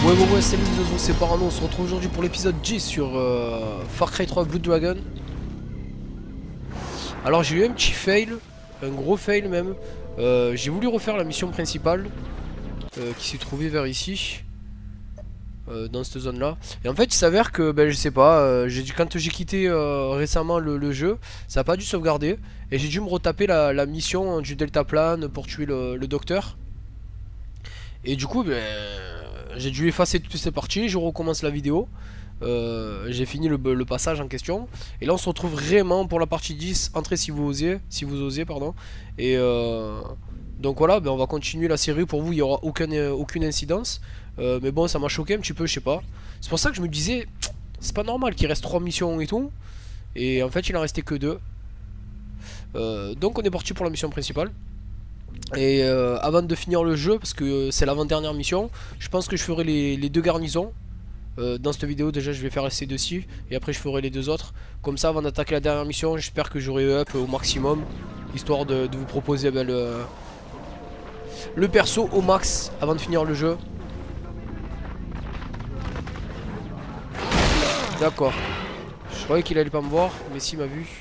Ouais, salut les oiseaux, c'est Parano, on se retrouve aujourd'hui pour l'épisode 10 sur Far Cry 3 Blood Dragon. Alors j'ai eu un petit fail, un gros fail même. J'ai voulu refaire la mission principale qui s'est trouvée vers ici, dans cette zone là. Et en fait il s'avère que, ben je sais pas, quand j'ai quitté récemment le jeu, ça n'a pas dû sauvegarder. Et j'ai dû me retaper la mission du deltaplane pour tuer le docteur. Et du coup, ben, j'ai dû effacer toutes ces parties, je recommence la vidéo. J'ai fini le passage en question. Et là on se retrouve vraiment pour la partie 10. Entrez si vous osez, pardon. Et donc voilà, ben on va continuer la série. Pour vous il n'y aura aucune incidence. Mais bon, ça m'a choqué un petit peu, je sais pas. C'est pour ça que je me disais, c'est pas normal qu'il reste 3 missions et tout. Et en fait il en restait que 2. Donc on est parti pour la mission principale. Et avant de finir le jeu, parce que c'est l'avant-dernière mission, je pense que je ferai les deux garnisons. Dans cette vidéo déjà je vais faire ces deux-ci et après je ferai les deux autres. Comme ça avant d'attaquer la dernière mission, j'espère que j'aurai up au maximum, histoire de vous proposer le perso au max avant de finir le jeu. D'accord. Je croyais qu'il allait pas me voir, mais s'il m'a vu.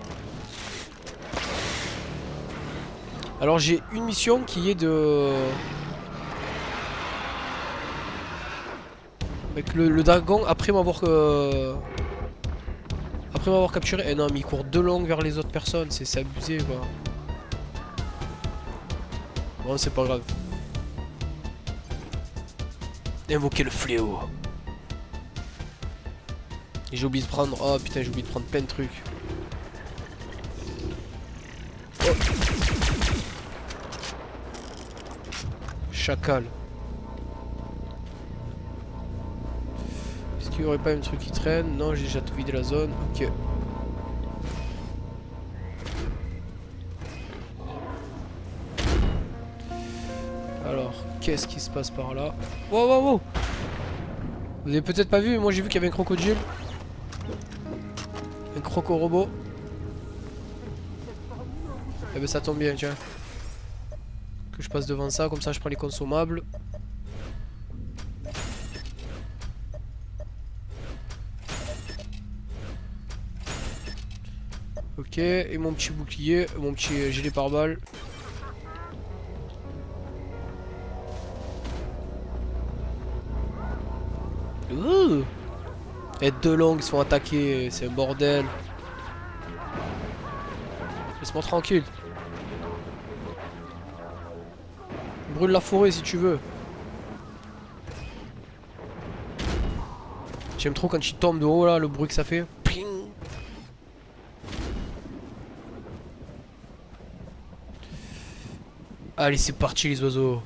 Alors j'ai une mission qui est de... avec le dragon après m'avoir capturé. Eh non mais il court de longue vers les autres personnes, c'est abusé quoi. Bon c'est pas grave. Invoquer le fléau. Et j'ai oublié de prendre... oh putain, j'ai oublié de prendre plein de trucs. Oh. Chacal. Est-ce qu'il n'y aurait pas un truc qui traîne? Non, j'ai déjà tout vidé la zone. Ok. Alors, qu'est-ce qui se passe par là? Wow. Vous avez peut-être pas vu, mais moi j'ai vu qu'il y avait un crocodile. Un croco-robot. Eh ben ça tombe bien, tiens. Que je passe devant ça, comme ça je prends les consommables. Ok, et mon petit bouclier, mon petit gilet pare-balles. Et deux longues, ils se font attaquer, c'est un bordel. Laisse-moi tranquille. Brûle la forêt si tu veux. J'aime trop quand il tombe de haut là, le bruit que ça fait. Ping. Allez, c'est parti les oiseaux.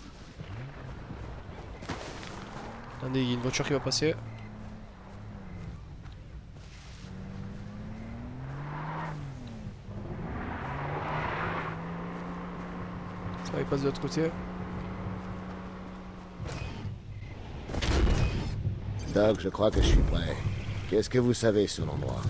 Attendez, il y a une voiture qui va passer. Ça va, il passe de l'autre côté. Doc, je crois que je suis prêt. Qu'est-ce que vous savez sur l'endroit?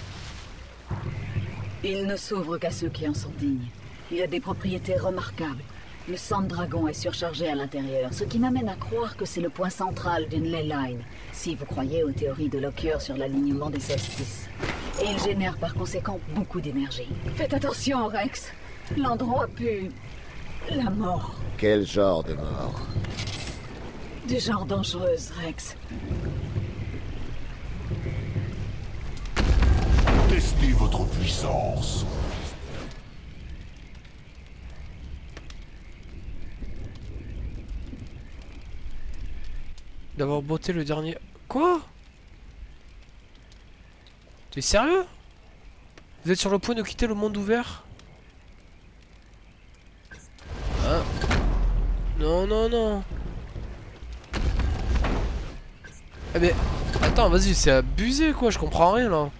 Il ne s'ouvre qu'à ceux qui en sont dignes. Il a des propriétés remarquables. Le sang de dragon est surchargé à l'intérieur, ce qui m'amène à croire que c'est le point central d'une ley line, si vous croyez aux théories de Lockyer sur l'alignement des solstices. Et il génère par conséquent beaucoup d'énergie. Faites attention, Rex. L'endroit pue la mort. Quel genre de mort? Du genre dangereuse, Rex. Testez votre puissance. D'avoir botté le dernier... Quoi? T'es sérieux? Vous êtes sur le point de quitter le monde ouvert? Hein? Non. Eh mais... attends, vas-y, c'est abusé quoi, je comprends rien là.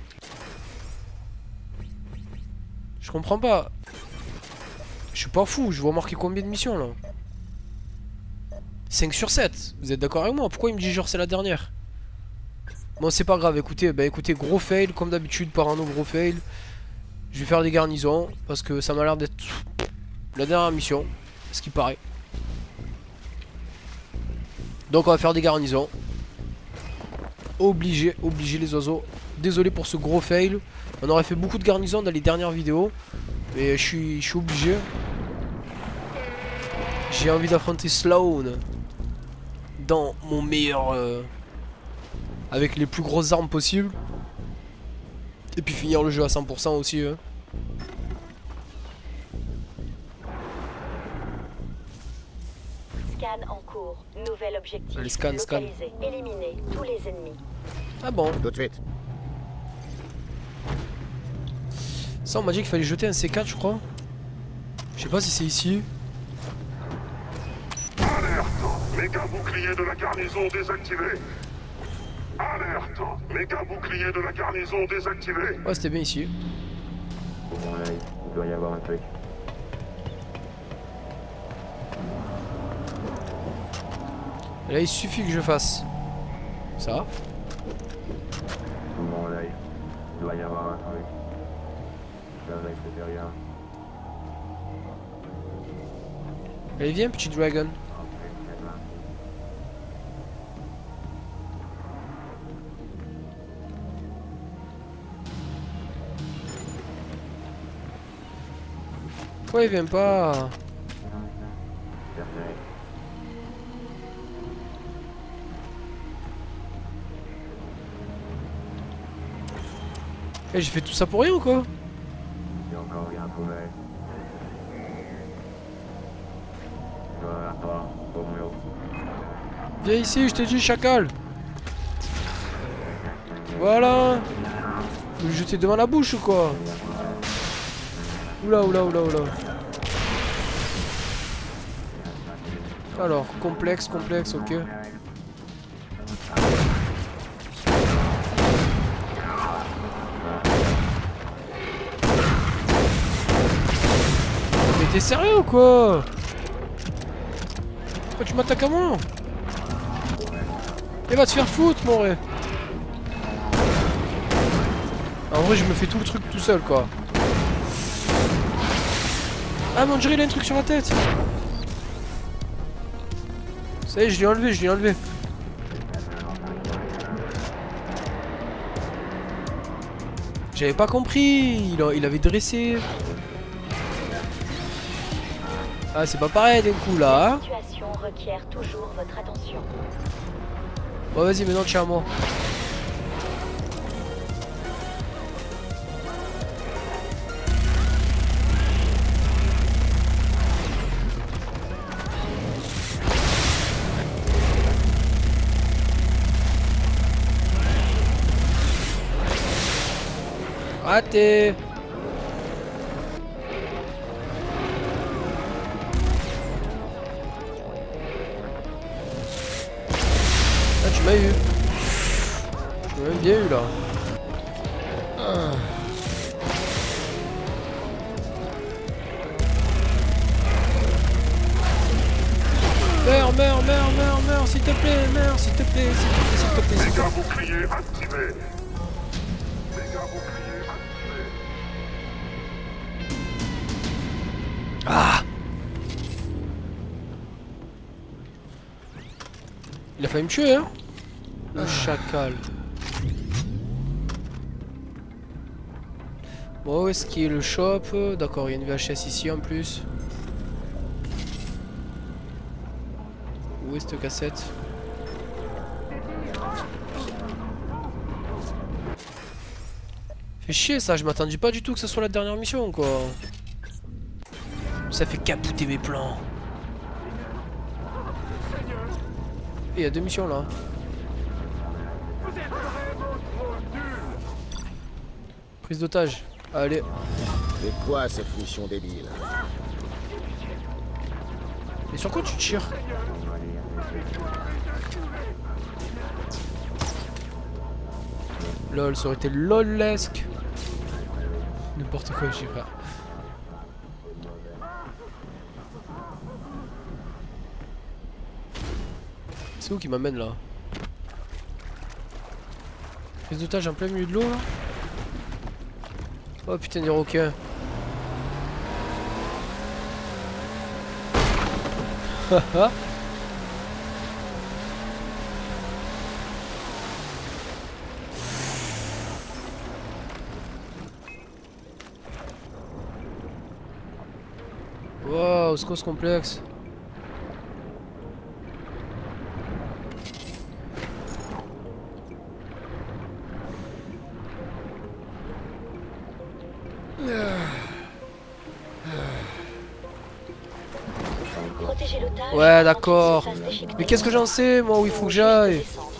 Je comprends pas. Je suis pas fou, je vois marquer combien de missions là? 5 sur 7, vous êtes d'accord avec moi? Pourquoi il me dit genre c'est la dernière? Bon c'est pas grave, écoutez, écoutez, gros fail, comme d'habitude, Parano, gros fail. Je vais faire des garnisons, parce que ça m'a l'air d'être la dernière mission, ce qui paraît. Donc on va faire des garnisons. Obligé les oiseaux. Désolé pour ce gros fail. On aurait fait beaucoup de garnisons dans les dernières vidéos. Mais je suis obligé. J'ai envie d'affronter Sloan. Dans mon meilleur... avec les plus grosses armes possibles. Et puis finir le jeu à 100% aussi. Scan en cours. Nouvel objectif. Allez, scan. Localiser. Éliminer tous les ennemis. Ah bon. Tout de suite. Ça on m'a dit qu'il fallait jeter un C4 je crois. Je sais pas si c'est ici. Alerte! Méga bouclier de la garnison désactivé. Alerte! Méga bouclier de la garnison désactivé. Ouais c'était bien ici. Il doit y avoir un truc. Et là il suffit que je fasse ça. Mon œil. Il doit y avoir un truc. C'est un extérieur. Allez viens petit dragon. Pourquoi il vient pas? Eh j'ai fait tout ça pour rien ou quoi? Il y a encore un poumon. Voilà, toi, Romeo. Viens ici je t'ai dit chacal. Voilà. Vous le jetez devant la bouche ou quoi? Oula. Alors, complexe, ok. Mais t'es sérieux ou quoi? Pourquoi tu m'attaques à moi? Et va te faire foutre mon ré. En vrai je me fais tout le truc tout seul quoi. Ah mon dieu il a un truc sur la tête. Ça y est je l'ai enlevé. J'avais pas compris. Il avait dressé. Ah c'est pas pareil d'un coup là. La situation requiert toujours votre attention. Bon vas-y maintenant tiens à moi. Raté. Ah tu m'as eu. Tu m'as même bien eu là. Ah. Meurs, s'il te plaît, s'il te plaît. Méga bouclier activé. Méga bouclier activé. Ah. Il a failli me tuer, hein. Le chacal. Bon, où est-ce qu'il est le shop? D'accord, il y a une VHS ici en plus. Où est cette cassette? Fait chier ça, je m'attendais pas du tout que ce soit la dernière mission quoi. Ça fait capoter mes plans. Et il y a deux missions là. Prise d'otage. Allez. C'est quoi cette mission débile? Et sur quoi tu tires? Lol, ça aurait été lolesque. N'importe quoi, je sais pas. C'est où qui m'amène là? Prise d'otage en plein milieu de l'eau là? Oh putain des requins. Waouh, c'est quoi ce complexe? Protégez l'otage Ouais, avant d'accord. qu'il se fasse déchiqueter. Mais qu'est-ce que j'en sais, moi, où il faut que j'aille? Descendre.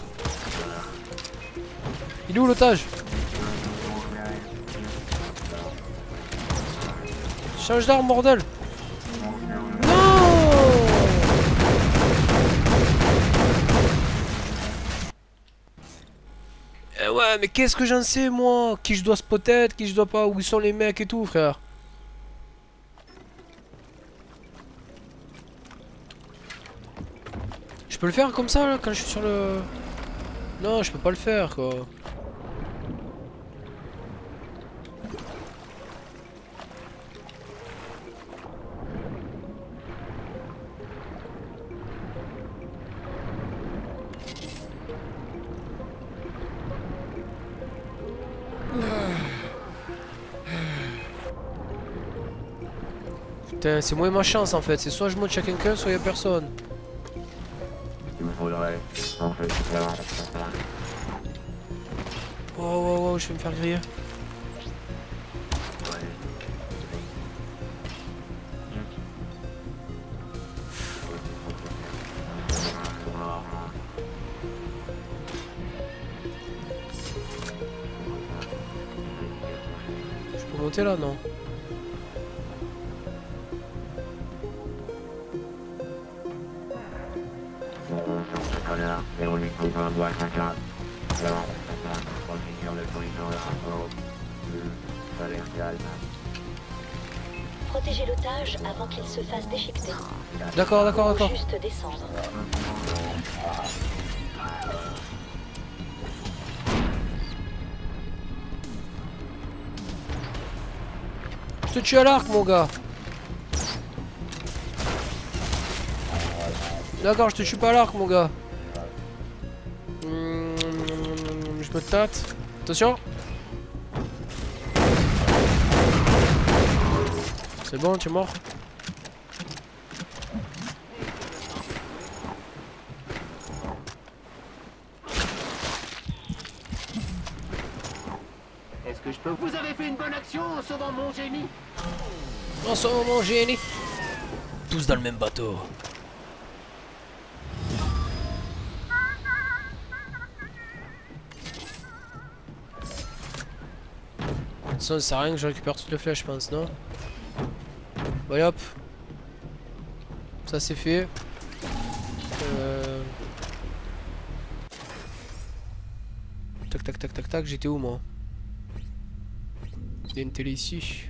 Il est où l'otage? Change d'arme, bordel! Non! Eh ouais, mais qu'est-ce que j'en sais, moi? Qui je dois spotter, qui je dois pas, où sont les mecs et tout, frère? Je peux le faire comme ça, là, quand je suis sur le... Non, je peux pas le faire, quoi. Putain, c'est moi et ma chance en fait. C'est soit je monte chez quelqu'un, soit y'a personne. Il me faudrait en fait faire Oh, oh, oh, je vais me faire griller. Je peux monter là, non? Protégez l'otage avant qu'il se fasse déchiqueter. D'accord, d'accord, d'accord. Juste descendre. Je te tue à l'arc, mon gars. D'accord, je te tue pas à l'arc, mon gars. Je me tâte. Attention. C'est bon, tu es mort. Est-ce que je peux... Vous avez fait une bonne action en sauvant mon génie. On sauve mon génie. Tous dans le même bateau. Ça sert à rien que je récupère toutes les flèches, je pense, non? Bon, hop. Ça c'est fait. Tac tac tac tac tac, j'étais où moi? Il y a une télé ici.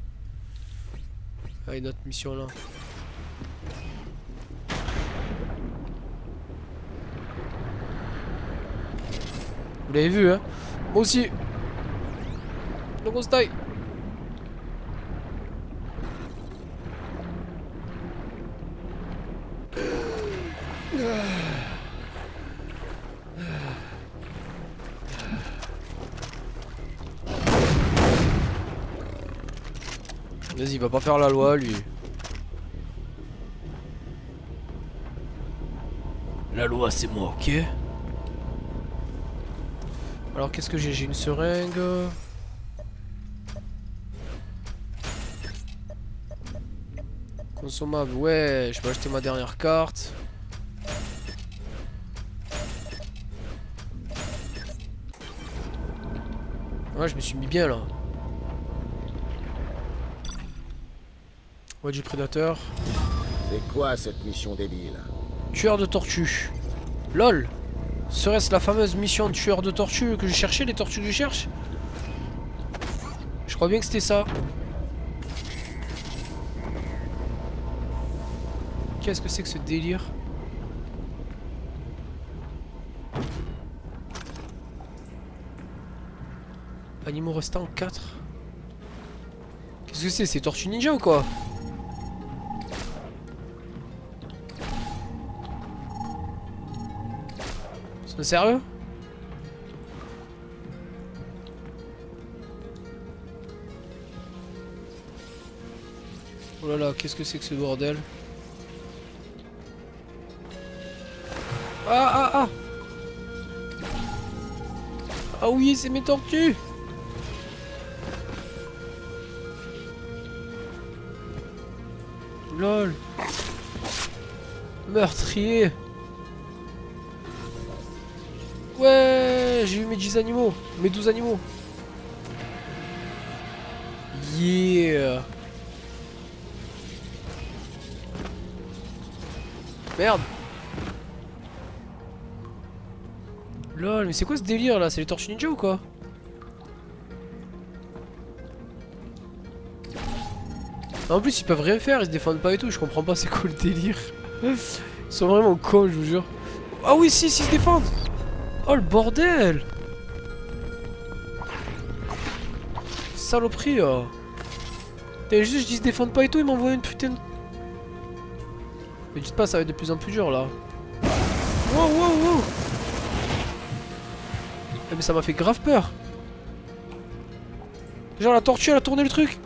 Ah, une autre mission là. Vous l'avez vu, hein? Moi aussi. Le grosse taille. Vas-y, il va pas faire la loi, lui. La loi, c'est moi, ok? Alors, qu'est-ce que j'ai? J'ai une seringue. Consommable, ouais, je vais acheter ma dernière carte. Ouais, je me suis mis bien là. Ouais, du prédateur. C'est quoi cette mission débile? Tueur de tortues. LOL. Serait-ce la fameuse mission de tueur de tortues que je cherchais, les tortues que je cherche? Je crois bien que c'était ça. Qu'est-ce que c'est que ce délire? Animaux restants 4. Qu'est-ce que c'est? C'est Tortue Ninja ou quoi? C'est sérieux? Oh là là, qu'est-ce que c'est que ce bordel? Ah ah ah! Ah oui, c'est mes tortues! LOL! Meurtrier! Ouais! J'ai eu mes 10 animaux! Mes 12 animaux! Yeah! Merde! LOL, mais c'est quoi ce délire là? C'est les tortues ninja ou quoi? En plus ils peuvent rien faire, ils se défendent pas et tout, je comprends pas c'est quoi le délire. Ils sont vraiment cons, je vous jure. Ah oui, si, ils se défendent. Oh le bordel. Saloperie là. T'as juste, ils se défendent pas et tout, ils m'envoient une putain de... Mais dites pas, ça va être de plus en plus dur là. Wow, wow, wow. Eh mais ça m'a fait grave peur. Genre la tortue elle a tourné le truc.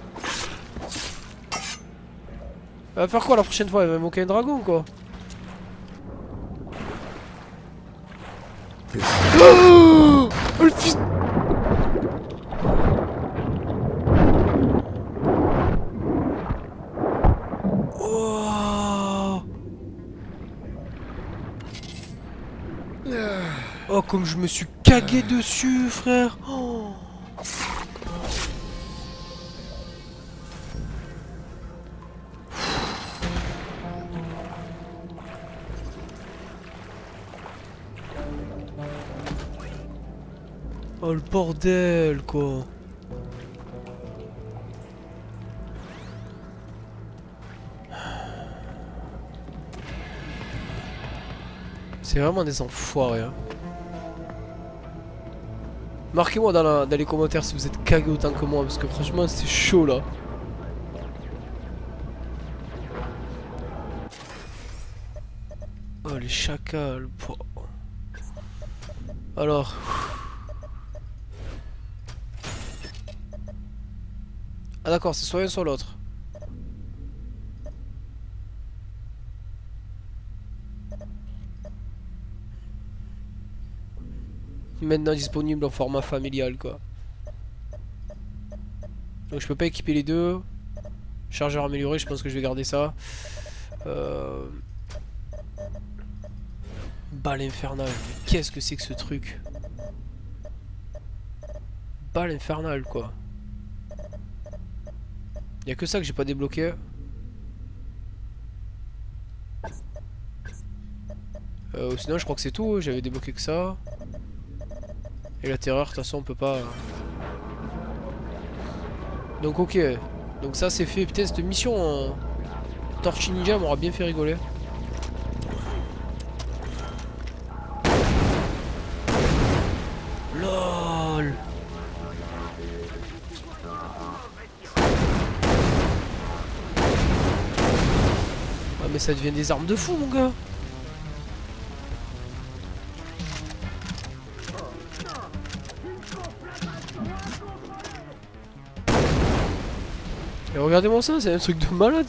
Elle va faire quoi la prochaine fois? Elle va invoquer un dragon quoi. Oh le fils. Oh. Oh comme je me suis cagué dessus frère. Oh. Oh le bordel quoi. C'est vraiment des enfoirés hein. Marquez-moi dans les commentaires si vous êtes cagué autant que moi parce que franchement c'est chaud là. Oh les chacals. Alors. Ah d'accord, c'est soit l'un soit l'autre. Maintenant disponible en format familial quoi. Donc je peux pas équiper les deux. Chargeur amélioré, je pense que je vais garder ça. Balle infernale, mais qu'est-ce que c'est que ce truc? Balle infernale quoi. Y'a que ça que j'ai pas débloqué. Sinon je crois que c'est tout, j'avais débloqué que ça. Et la terreur, de toute façon on peut pas... Donc ok, donc ça c'est fait. Putain cette mission Tortue Ninja m'aura bien fait rigoler. LOL. Ah mais ça devient des armes de fou mon gars. Et regardez-moi ça, c'est un truc de malade.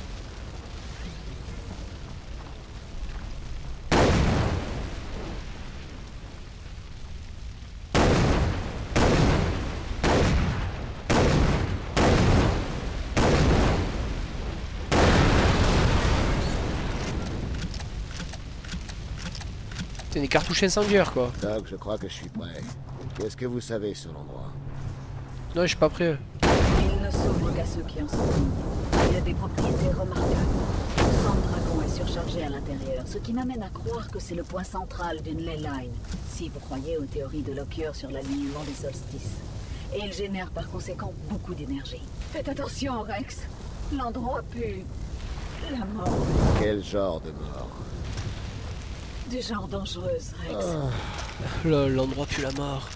C'est des cartouches incendiaires quoi. Doc, je crois que je suis prêt. Qu'est-ce que vous savez sur l'endroit? Non, je suis pas prêt. Il ne s'ouvre qu'à ceux qui en sont dignes. Il a des propriétés remarquables. Le Sandragon est surchargé à l'intérieur, ce qui m'amène à croire que c'est le point central d'une ley line, si vous croyez aux théories de Lockyer sur l'alignement des solstices. Et il génère par conséquent beaucoup d'énergie. Faites attention, Rex. L'endroit pue la mort. Quel genre de mort? Du genre dangereuse, Rex. L'endroit pue la mort.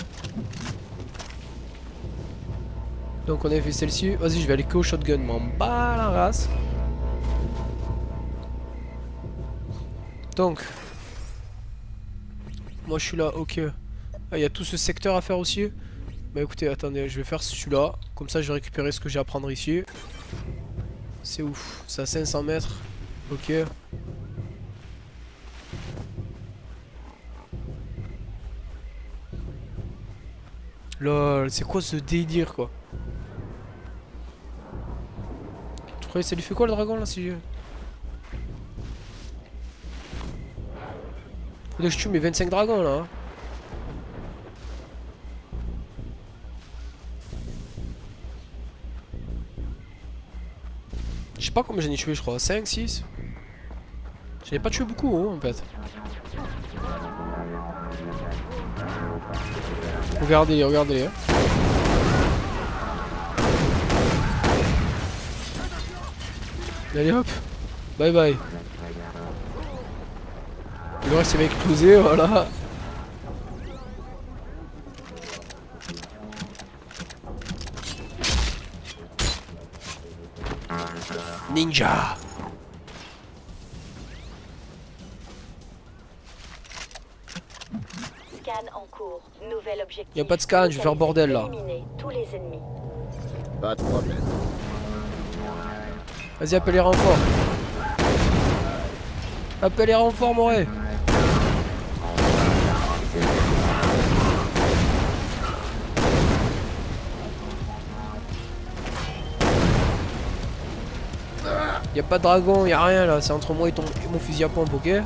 Donc on avait fait celle-ci. Vas-y, je vais aller que au shotgun. M'en bats la race. Donc. Moi je suis là, ok. Ah, il y a tout ce secteur à faire aussi. Bah écoutez, attendez, je vais faire celui-là. Comme ça je vais récupérer ce que j'ai à prendre ici. C'est ouf. C'est à 500 mètres. Ok. Lol, c'est quoi ce délire quoi? Tu croyais ça lui fait quoi le dragon là si... Faudrait que je tue mes 25 dragons là. Hein. Je sais pas combien j'en ai tué, je crois. 5, 6. J'en ai pas tué beaucoup hein, en fait. Regardez-les, regardez-les. Hein. Allez hop. Bye bye. Le reste il va exploser, voilà. Ninja. Scan en cours. Nouvel objectif. Y a pas de scan, je vais faire bordel là. Éliminer tous les ennemis. Pas de problème. Vas-y, appelle les renforts. Appelle les renforts, Moré. Y a pas de dragon, y a rien là, c'est entre moi et mon fusil à pompe, ok?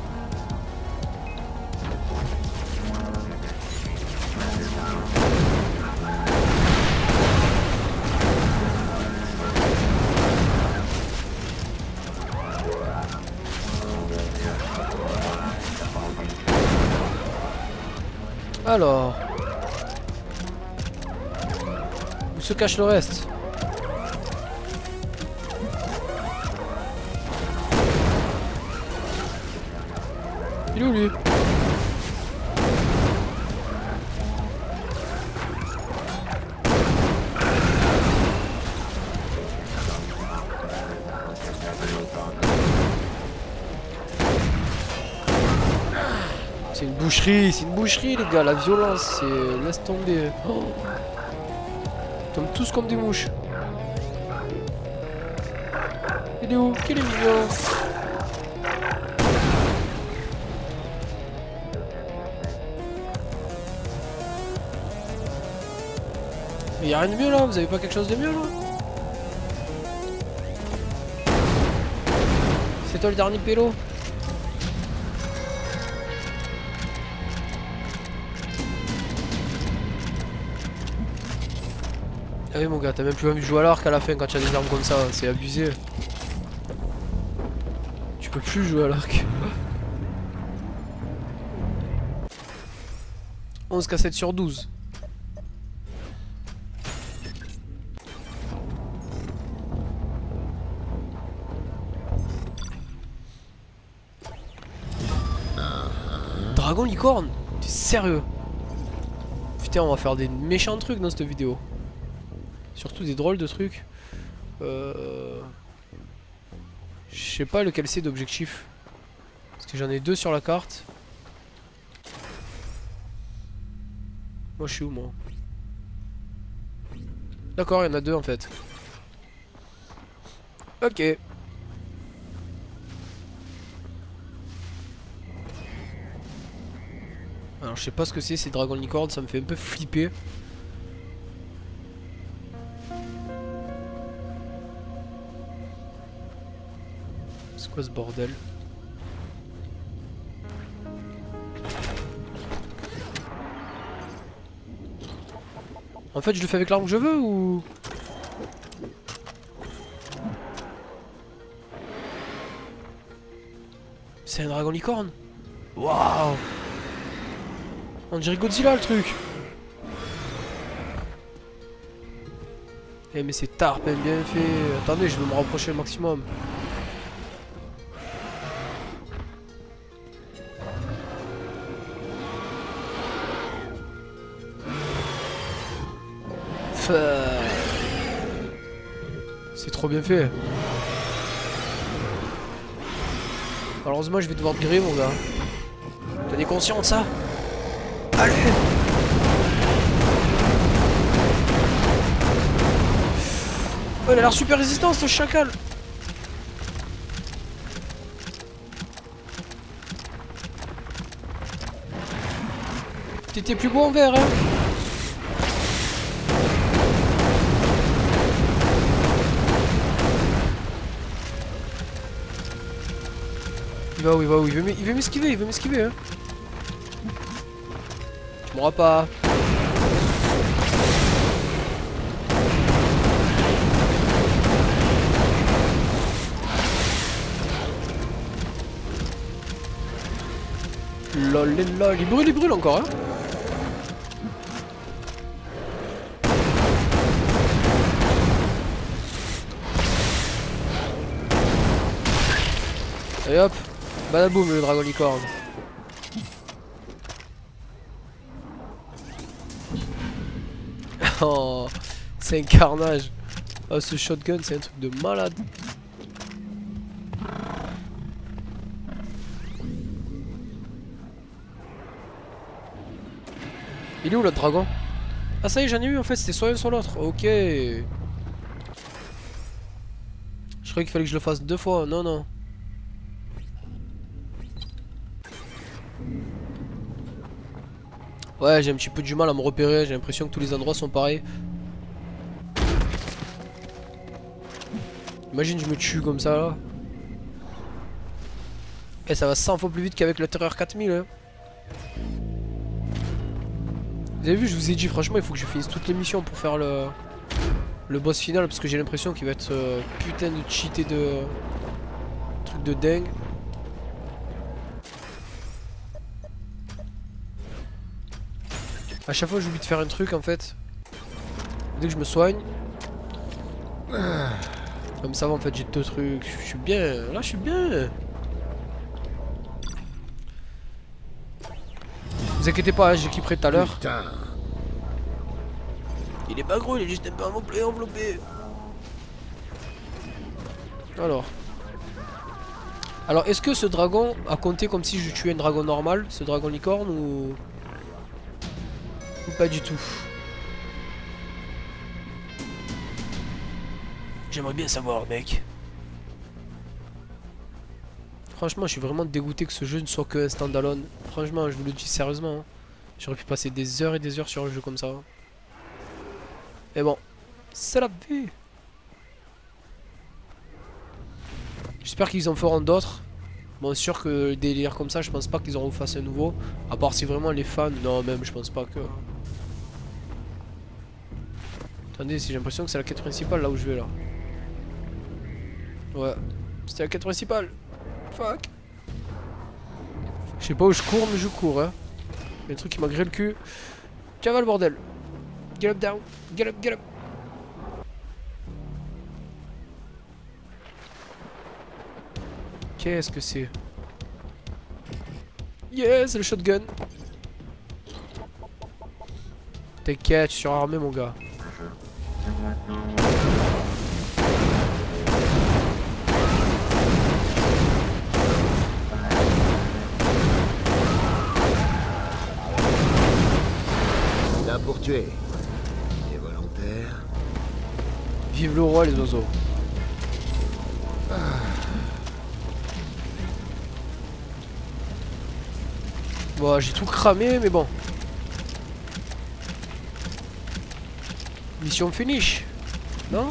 Alors, où se cache le reste? Il est où lui? C'est une boucherie les gars, la violence, c'est... Laisse tomber. Oh. Ils tombent tous comme des mouches. Il est où? Quel est mignon? Mais y'a rien de mieux là, vous avez pas quelque chose de mieux là? C'est toi le dernier pélo? Ah oui mon gars, t'as même plus envie de jouer à l'arc à la fin quand tu as des armes comme ça, c'est abusé. Tu peux plus jouer à l'arc. 11 cassettes sur 12. Dragon licorne? T'es sérieux? Putain, on va faire des méchants trucs dans cette vidéo. Surtout des drôles de trucs. Je sais pas lequel c'est d'objectif. Parce que j'en ai deux sur la carte. Moi je suis où moi? D'accord, il y en a deux en fait. Ok. Alors je sais pas ce que c'est ces dragons licornes, ça me fait un peu flipper. C'est quoi ce bordel? En fait je le fais avec l'arme que je veux ou... C'est un dragon licorne? Waouh! On dirait Godzilla le truc! Eh mais c'est tarpin bien fait. Attendez, je vais me rapprocher le maximum. C'est trop bien fait. Malheureusement je vais devoir te griller mon gars. T'as des conscients de ça? Allez! Oh il a l'air super résistant ce chacal! T'étais plus beau en vert, hein. Il va où, il va où? Il veut m'esquiver, il veut m'esquiver, hein. Tu m'auras pas. Lol, lol, il brûle encore, hein. Et hop, badaboum le dragon licorne. Oh, c'est un carnage. Oh, ce shotgun, c'est un truc de malade. Il est où l'autre dragon? Ah ça y est, j'en ai eu en fait, c'était soit un soit l'autre. Ok. Je croyais qu'il fallait que je le fasse 2 fois, non non. Ouais, j'ai un petit peu du mal à me repérer, j'ai l'impression que tous les endroits sont pareils. Imagine je me tue comme ça là. Et ça va 100 fois plus vite qu'avec le Terreur 4000 hein. Vous avez vu, je vous ai dit franchement il faut que je finisse toutes les missions pour faire le boss final. Parce que j'ai l'impression qu'il va être putain de cheaté de truc de dingue. A chaque fois j'oublie de faire un truc en fait. Dès que je me soigne. Comme ça va en fait, j'ai 2 trucs. Je suis bien, là je suis bien. Vous inquiétez pas, hein, j'équiperai tout à l'heure. Il est pas gros, il est juste un peu enveloppé. Alors est-ce que ce dragon a compté comme si je tuais un dragon normal, ce dragon licorne ou pas du tout? J'aimerais bien savoir mec. Franchement je suis vraiment dégoûté que ce jeu ne soit que un standalone. Franchement je vous le dis sérieusement hein. J'aurais pu passer des heures et des heures sur un jeu comme ça. Mais bon, c'est la vie. J'espère qu'ils en feront d'autres. Bon sûr que des délires comme ça je pense pas qu'ils en refassent un nouveau. À part si vraiment les fans. Non même je pense pas que. Attendez, si j'ai l'impression que c'est la quête principale là où je vais là. Ouais, c'était la quête principale. Fuck. Je sais pas où je cours mais je cours hein. Il y a un truc qui m'a grillé le cul. Tiens va le bordel. Get up down. Get up, get up. Qu'est-ce que c'est? Yeah, c'est le shotgun. T'inquiète, je suis surarmé mon gars. Là pour tuer. Des volontaires. Vive le roi les oiseaux. Bon, j'ai tout cramé, mais bon. Mission finish. Non?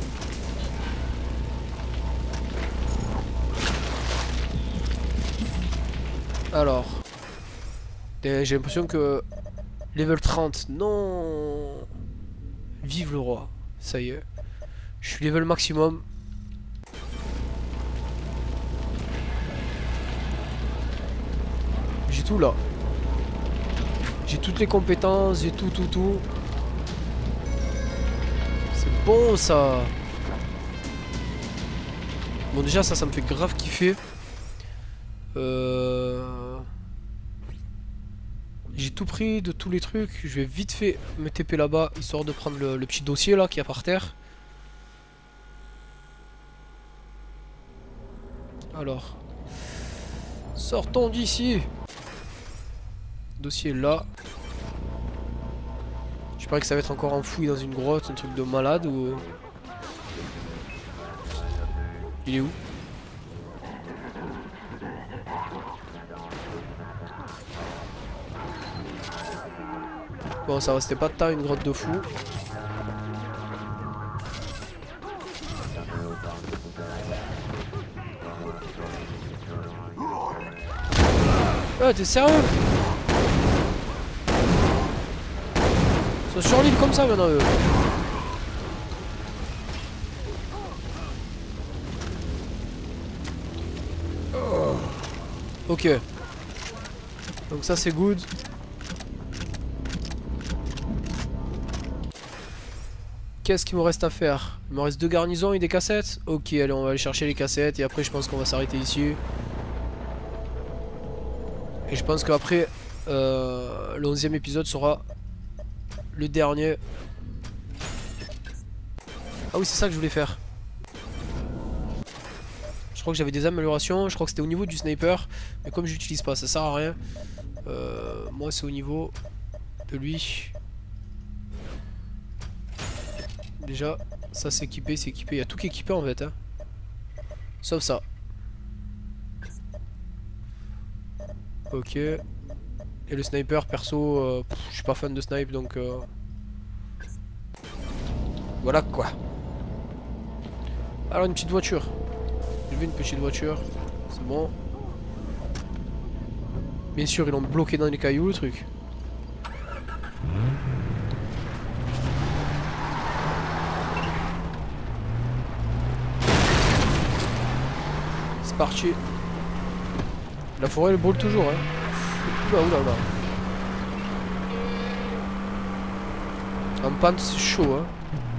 Alors. J'ai l'impression que... Level 30. Non. Vive le roi. Ça y est. Je suis level maximum. J'ai tout là. J'ai toutes les compétences, j'ai tout. C'est bon ça. Bon déjà ça me fait grave kiffer. J'ai tout pris de tous les trucs. Je vais vite fait me TP là-bas, histoire de prendre le petit dossier là qui est par terre. Alors. Sortons d'ici. Dossier là. Je parie que ça va être encore enfoui dans une grotte, un truc de malade ou... Il est où? Bon, ça restait pas de temps, une grotte de fou. Ah, t'es sérieux? Ils sont sur l'île comme ça maintenant, eux. Ok. Donc ça c'est good. Qu'est-ce qu'il me reste à faire? Il me reste 2 garnisons et des cassettes. Ok, allez, on va aller chercher les cassettes et après je pense qu'on va s'arrêter ici. Et je pense qu'après le 11e épisode sera le dernier. Ah oui, c'est ça que je voulais faire. Je crois que j'avais des améliorations. Je crois que c'était au niveau du sniper. Mais comme je l'utilise pas, ça sert à rien. Moi c'est au niveau de lui. Déjà, ça c'est équipé, c'est équipé. Il y a tout qui est équipé en fait. Hein. Sauf ça. Ok. Et le sniper, perso, je suis pas fan de snipe donc... Voilà quoi. Alors une petite voiture. J'ai vu une petite voiture. C'est bon. Bien sûr, ils l'ont bloqué dans les cailloux le truc. C'est parti. La forêt elle brûle toujours hein. Oula oula oula. En pente c'est chaud hein.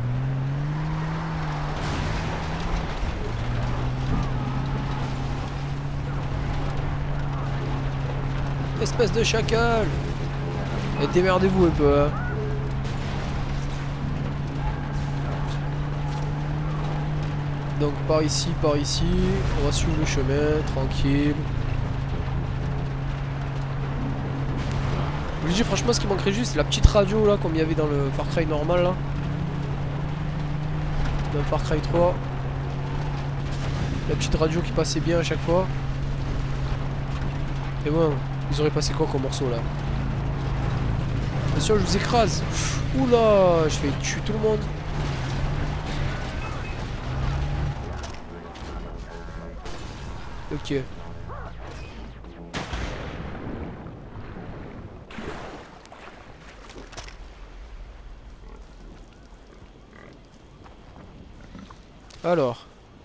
Espèce de chacal. Et démerdez-vous un peu hein. Donc par ici, on va suivre le chemin, tranquille. Je vous dis franchement ce qui manquerait juste c'est la petite radio là comme il y avait dans le Far Cry normal là. Dans le Far Cry 3. La petite radio qui passait bien à chaque fois. Et bon, ils auraient passé quoi comme morceau là? Bien sûr je vous écrase. Oula, je vais tuer tout le monde. Ok. Alors.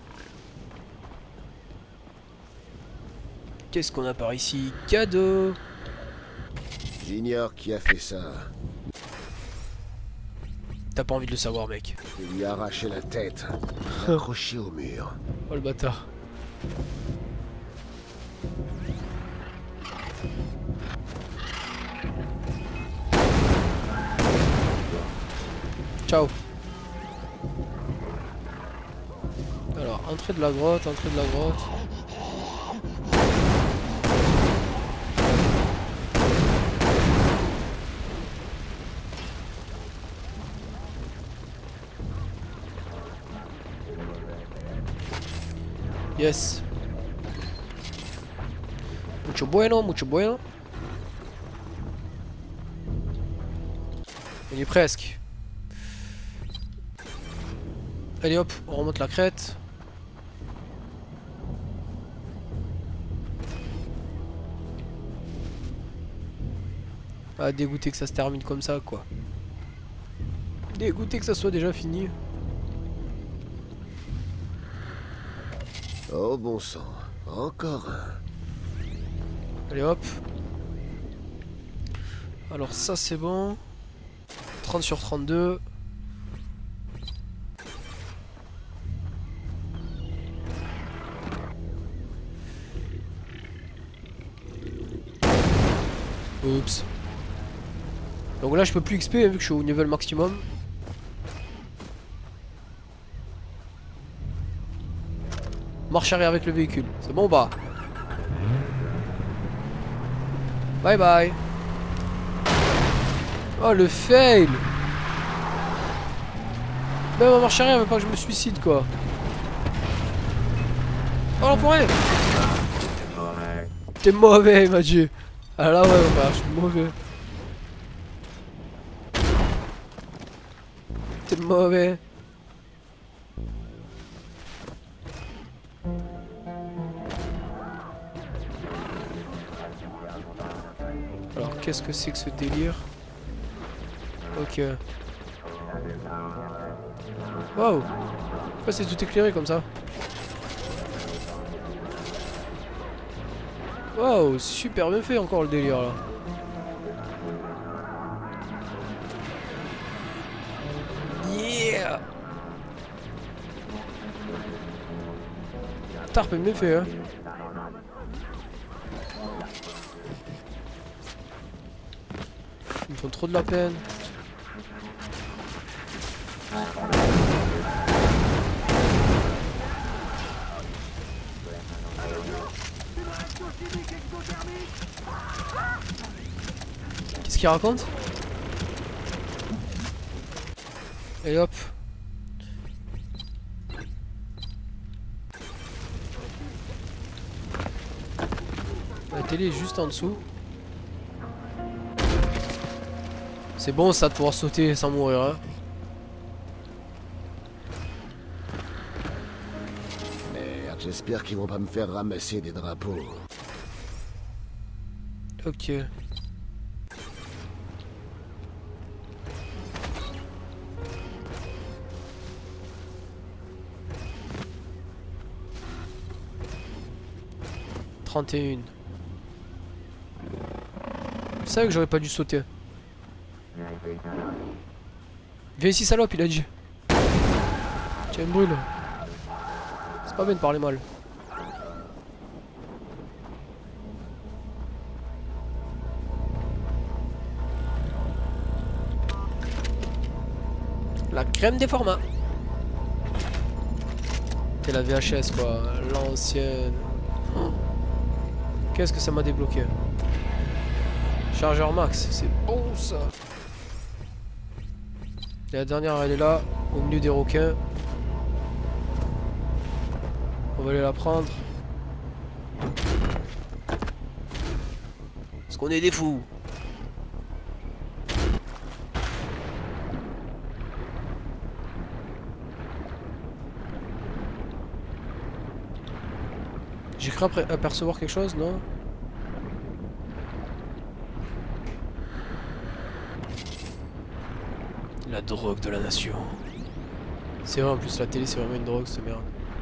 Qu'est-ce qu'on a par ici? Cadeau. J'ignore qui a fait ça. T'as pas envie de le savoir mec. Il lui a arraché la tête. Accroché au mur. Oh le bâtard. Ciao. Alors, entrée de la grotte, entrée de la grotte. Yes. Mucho bueno, mucho bueno. On y est presque. Allez hop, on remonte la crête. Ah, dégoûté que ça se termine comme ça quoi. Dégoûté que ça soit déjà fini. Oh bon sang, encore un. Allez hop. Alors ça c'est bon. 30 sur 32. Oups. Donc là je peux plus XP hein, vu que je suis au niveau maximum. Marche arrière avec le véhicule. C'est bon ou pas? Bye bye. Oh le fail. Même en marche arrière, même pas que je me suicide quoi. Oh l'enfoiré. T'es mauvais il m'a dit. Ah là ouais bah, je suis mauvais. T'es mauvais. Alors qu'est-ce que c'est que ce délire? Ok. Waouh! Pourquoi c'est tout éclairé comme ça? Waouh! Super bien fait encore le délire là. Yeah! Tarp est bien fait hein. Ils me font trop de la peine. Qu'est-ce qu'il raconte? Et hop. La télé est juste en dessous. C'est bon ça de pouvoir sauter sans mourir hein. Merde, j'espère qu'ils vont pas me faire ramasser des drapeaux. Ok. Je savais que j'aurais pas dû sauter. Viens ici salope, il a dit. Tiens, me brûle. C'est pas bien de parler mal. La crème des formats. C'est la VHS quoi, l'ancienne. Qu'est-ce que ça m'a débloqué? Chargeur max, c'est bon ça. Et la dernière elle est là, au milieu des requins. On va aller la prendre. Parce qu'on est des fous. J'ai cru apercevoir quelque chose, non? La drogue de la nation. C'est vrai en plus la télé c'est vraiment une drogue cette merde.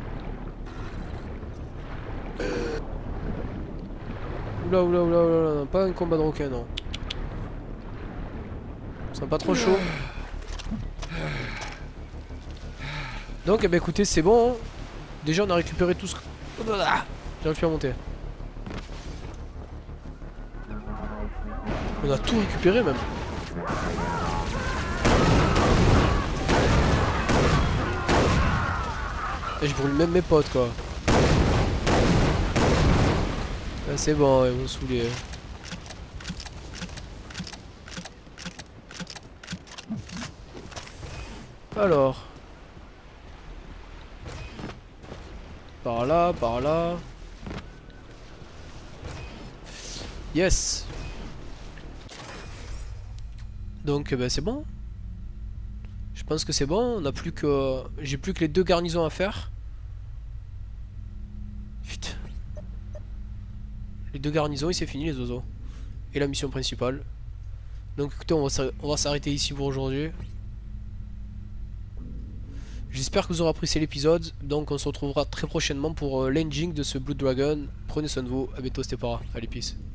Oula oula oula oula, non, pas un combat de requin non. C'est pas trop chaud. Donc eh ben écoutez c'est bon hein. Déjà on a récupéré tout ce... J'arrive plus à monter. On a tout récupéré même. Et je brûle même mes potes quoi. Ah, c'est bon, ils m'ont saoulé. Alors. Par là, par là. Yes. Donc ben, c'est bon. Je pense que c'est bon. On a plus que... J'ai plus que les 2 garnisons à faire. Putain. Les 2 garnisons et c'est fini les oiseaux. Et la mission principale. Donc écoutez, on va s'arrêter ici pour aujourd'hui. J'espère que vous aurez apprécié l'épisode. Donc on se retrouvera très prochainement pour l'ending de ce Blood Dragon. Prenez soin de vous. A bientôt, c'était Para. Allez, peace.